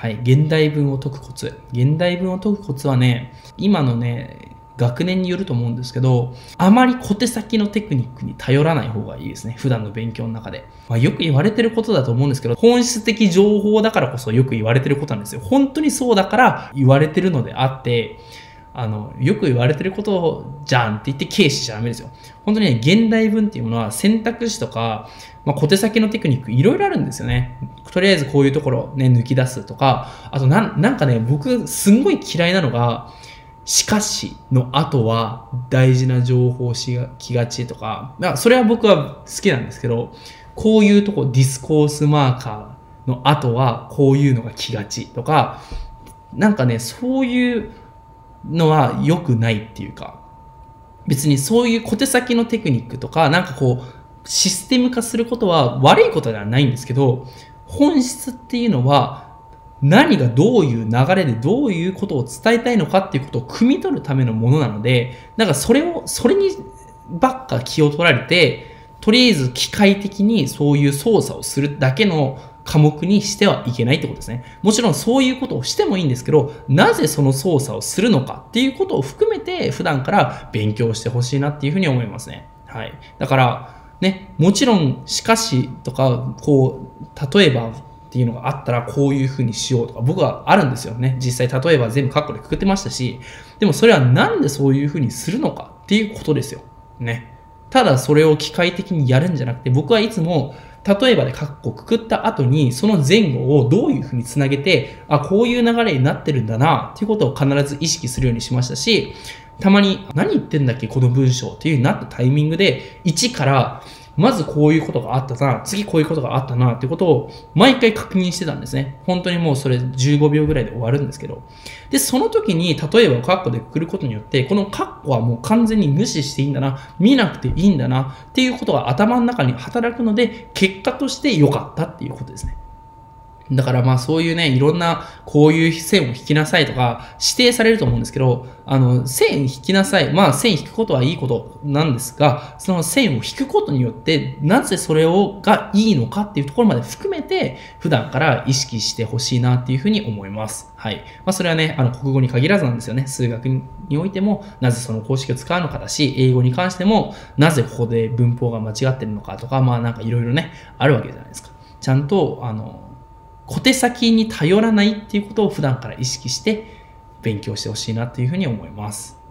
はい。現代文を解くコツ。現代文を解くコツはね、今のね、学年によると思うんですけど、あまり小手先のテクニックに頼らない方がいいですね。普段の勉強の中で。よく言われてることだと思うんですけど、本質的情報だからこそよく言われてることなんですよ。本当にそうだから言われてるのであって、よく言われてることじゃんって言って軽視しちゃダメですよ。本当にね、現代文っていうものは選択肢とか、小手先のテクニックいろいろあるんですよね。とりあえずこういうところね、抜き出すとか、あとなんかね、僕すんごい嫌いなのが、しかしの後は大事な情報をしがちとか、それは僕は好きなんですけど、こういうとこ、ディスコースマーカーの後はこういうのが来がちとか、なんかね、そういうのは良くないっていうか、別にそういう小手先のテクニックとか、なんかこう、システム化することは悪いことではないんですけど、本質っていうのは、何がどういう流れでどういうことを伝えたいのかっていうことを汲み取るためのものなので、なんかそれにばっか気を取られて、とりあえず機械的にそういう操作をするだけの科目にしてはいけないってことですね。もちろんそういうことをしてもいいんですけど、なぜその操作をするのかっていうことを含めて普段から勉強してほしいなっていうふうに思いますね。はい。だからね、もちろんしかしとか、こう、例えばっていうのがあったらこういうふうにしようとか僕はあるんですよね。実際例えば全部カッコでくくってましたし、でもそれはなんでそういうふうにするのかっていうことですよ。ね。ただそれを機械的にやるんじゃなくて、僕はいつも例えばでカッコくくった後にその前後をどういうふうにつなげて、こういう流れになってるんだなっていうことを必ず意識するようにしましたし、たまに何言ってんだっけこの文章っていう風になったタイミングで1からまずこういうことがあったな、次こういうことがあったなっていうことを毎回確認してたんですね。本当にもうそれ15秒ぐらいで終わるんですけど。で、その時に例えばカッコでくくることによって、このカッコはもう完全に無視していいんだな、見なくていいんだなっていうことが頭の中に働くので、結果として良かったっていうことですね。だからそういうね、いろんなこういう線を引きなさいとか指定されると思うんですけど、線引きなさい。線引くことはいいことなんですが、その線を引くことによって、なぜそれがいいのかっていうところまで含めて、普段から意識してほしいなっていうふうに思います。はい。それはね、国語に限らずなんですよね。数学においても、なぜその公式を使うのかだし、英語に関しても、なぜここで文法が間違ってるのかとか、なんかいろいろね、あるわけじゃないですか。ちゃんと、小手先に頼らないっていうことを普段から意識して勉強してほしいなっていうふうに思います。